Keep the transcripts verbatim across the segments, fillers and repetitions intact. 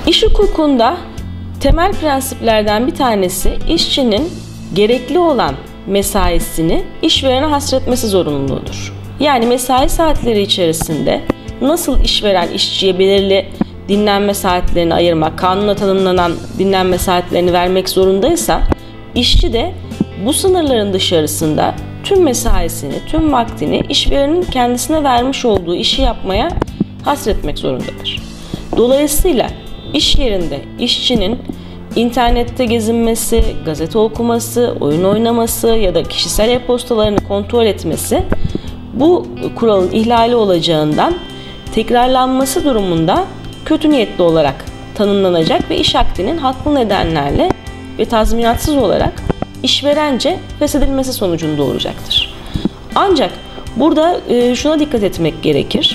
İş hukukunda temel prensiplerden bir tanesi işçinin gerekli olan mesaisini işverene hasretmesi zorunluluğudur. Yani mesai saatleri içerisinde nasıl işveren işçiye belirli dinlenme saatlerini ayırmak, kanunla tanımlanan dinlenme saatlerini vermek zorundaysa, işçi de bu sınırların dışarısında tüm mesaisini, tüm vaktini işverenin kendisine vermiş olduğu işi yapmaya hasretmek zorundadır. Dolayısıyla iş yerinde işçinin internette gezinmesi, gazete okuması, oyun oynaması ya da kişisel e-postalarını kontrol etmesi bu kuralın ihlali olacağından tekrarlanması durumunda kötü niyetli olarak tanımlanacak ve iş akdinin haklı nedenlerle ve tazminatsız olarak işverence feshedilmesi sonucunu doğuracaktır. Ancak burada şuna dikkat etmek gerekir.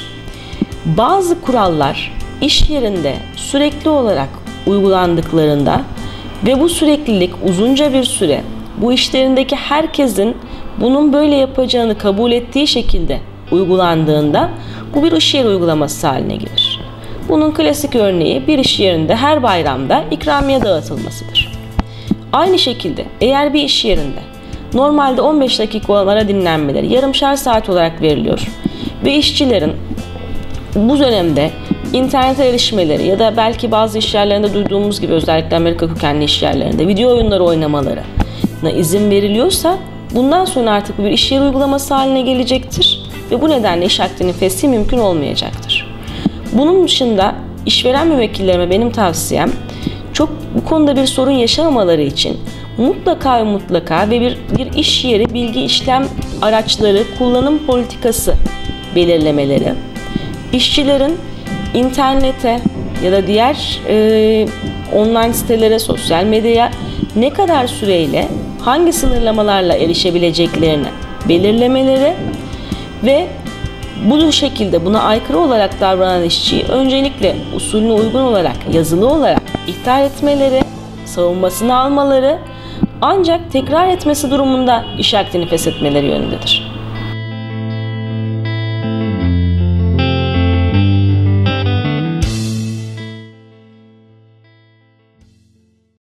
Bazı kurallar iş yerinde sürekli olarak uygulandıklarında ve bu süreklilik uzunca bir süre bu işlerindeki herkesin bunun böyle yapacağını kabul ettiği şekilde uygulandığında bu bir iş yeri uygulaması haline gelir. Bunun klasik örneği bir iş yerinde her bayramda ikramiye dağıtılmasıdır. Aynı şekilde eğer bir iş yerinde normalde on beş dakika olan ara dinlenmeleri yarımşar saat olarak veriliyor ve işçilerin bu dönemde internete erişmeleri ya da belki bazı iş yerlerinde duyduğumuz gibi özellikle Amerika kökenli iş yerlerinde video oyunları oynamalarına izin veriliyorsa bundan sonra artık bu bir iş yeri uygulaması haline gelecektir ve bu nedenle iş akdinin feshi mümkün olmayacaktır. Bunun dışında işveren müvekkillerime benim tavsiyem çok bu konuda bir sorun yaşamamaları için mutlaka ve mutlaka ve bir, bir iş yeri bilgi işlem araçları kullanım politikası belirlemeleri, işçilerin internete ya da diğer e, online sitelere, sosyal medyaya ne kadar süreyle, hangi sınırlamalarla erişebileceklerini belirlemeleri ve bu şekilde buna aykırı olarak davranan işçiyi öncelikle usulüne uygun olarak, yazılı olarak ihtar etmeleri, savunmasını almaları, ancak tekrar etmesi durumunda iş akdini feshetmeleri yönündedir.